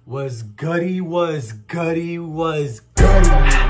Was gutty, was gutty, was gutty.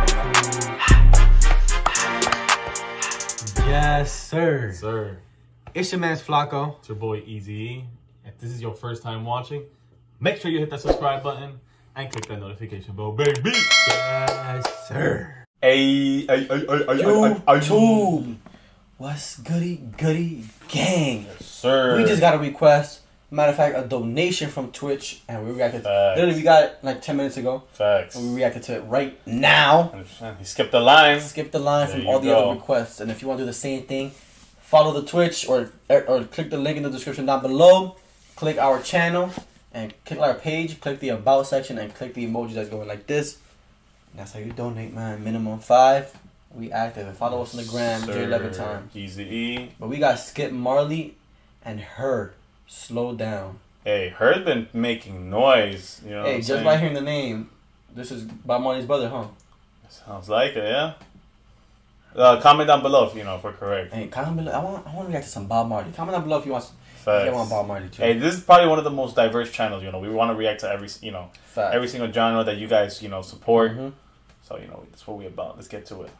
Yes, sir. Sir. It's your man's Flacco. It's your boy Easy. If this is your first time watching, make sure you hit that subscribe button and click that notification bell, baby. Yes, sir. Hey, YouTube. What's goody gang? Yes, sir. We just got a request. Matter of fact, a donation from Twitch, and we reacted. Literally, we got it like 10 minutes ago. Facts. And we reacted to it right now. He skipped the line. Skip the line There from you all the go. other requests. And if you want to do the same thing, follow the Twitch or click the link in the description down below. Click our channel and click our page. Click the about section and click the emoji that's going like this. And that's how you donate, man. Minimum 5. We active. And follow us on the gram. J11 time. Easy E. But we got Skip Marley and her. Slow down. Hey, her's been making noise. You know what Hey, I'm just saying? by hearing the name, this is Bob Marley's brother, huh? Sounds like it, yeah. Comment down below if we're correct. Hey, comment below. I want to react to some Bob Marley. Comment down below if you want. Facts. I want Bob Marley too. Hey, this is probably one of the most diverse channels. We want to react to every Facts. every single genre that you guys support. Mm-hmm. So that's what we about. Let's get to it.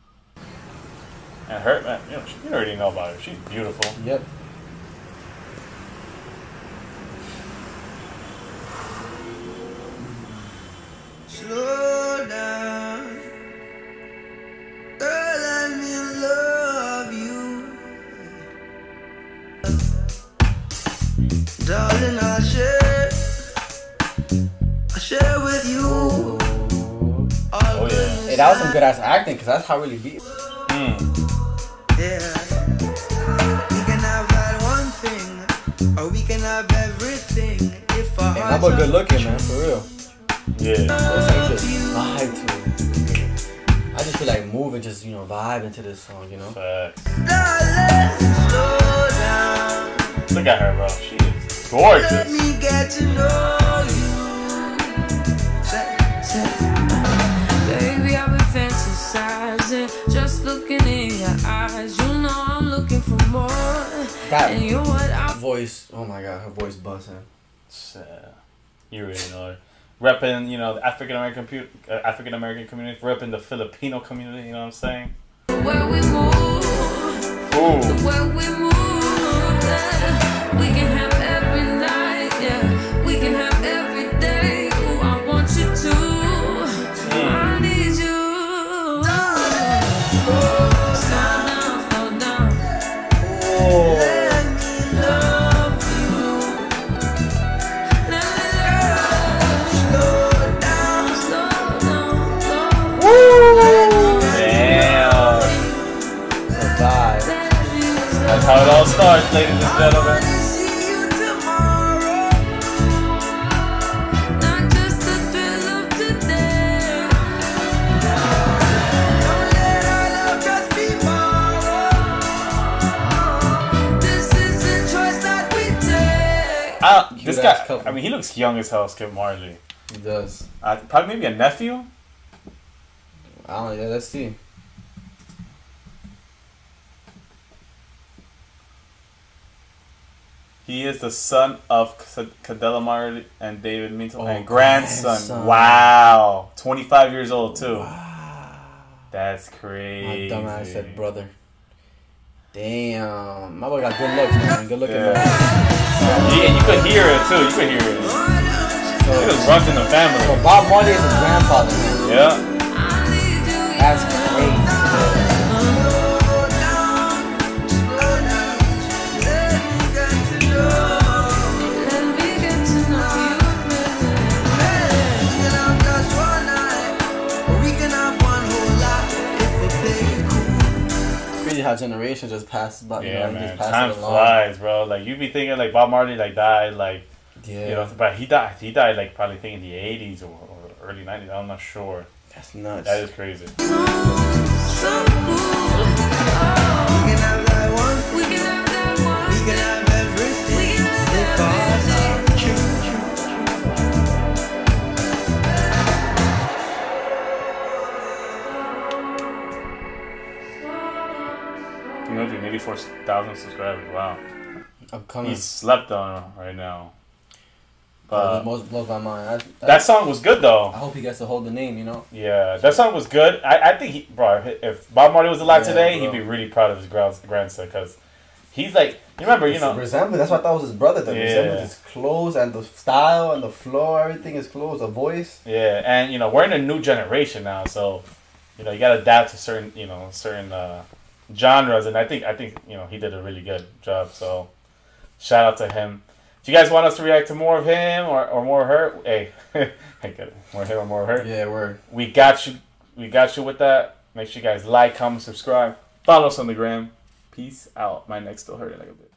And her, man, you already know about her. She's beautiful. Yep. Slow down, girl, let me love you. Darling, I'll share with you. Oh yeah. Hey, that was some good ass acting, cause that's how I really beat. Yeah. We can have that one thing, or we can have everything. If our Hey, hearts I'm a good are looking man, for real. Yeah. Just vibe to it. I just feel like moving, just vibe into this song, Facts. Darling, slow down. Look at her, bro. She is Let gorgeous. me get to know you. Baby, I've been fantasizing, just looking in your eyes. You know I'm looking for more. That And you're what I voice, oh my god, her voice busting. You really know her. Repping, the African American community, repping the Filipino community. You know what I'm saying? the way we move, Ooh. the way we move. Yeah. We can have every night, yeah. We can have every day. Ooh, I want you to. I need you. Slow down. Let me love you. Let me Slow down. slow down. Damn. It's a vibe. That's how it all starts, ladies and gentlemen. See you tomorrow. Not just the thrill of today. Don't let our love just be borrowed. This is the choice that we take. This Cute ass guy, couple. I mean, he looks young as hell, Skip Marley. He does. Probably maybe a nephew? I don't know, yeah, let's see. He is the son of Cadella Marley and David Minto, Oh, and grandson. grandson. Wow. 25 years old, too. Wow. That's My crazy. dumbass said brother. Damn. My boy got good looks, man. Good looking, Yeah. man. Yeah, you could hear it, too. You could hear it. It just runs in the So family. Bob Marley is his grandfather, man. Yeah. That's crazy. Let me get to know you. Crazy how generations just passes by. Yeah, you man. just pass Time it along. flies, bro. Like, you be thinking, like, Bob Marley, like, died, like, Yeah. but he died, like, probably think in the 80s or early 90s. I'm not sure. That's nuts. That is crazy. So cool. Oh, we can have that one. We can have everything. Maybe 4,000 subscribers. Wow. Upcoming. He's slept on right now. It most blows my mind. That song was good though. I hope he gets to hold the name, you know? Yeah, that song was good. I think, if Bob Marley was alive Yeah, today, bro. he'd be really proud of his grandson because he's like, you remember, you know. Resemblance. That's why I thought it was his brother. The Yeah. resemblance, his clothes and the style and the flow, everything is clothes, the voice. Yeah, and, you know, we're in a new generation now, so, you know, you got to adapt to certain genres, and I think, you know, he did a really good job, so shout out to him. Do you guys want us to react to more of him or more of her? Hey, I get it. More of him or more of her? Yeah, word. We got you with that. Make sure you guys like, comment, subscribe. Follow us on the gram. Peace out. My neck's still hurting like a bit.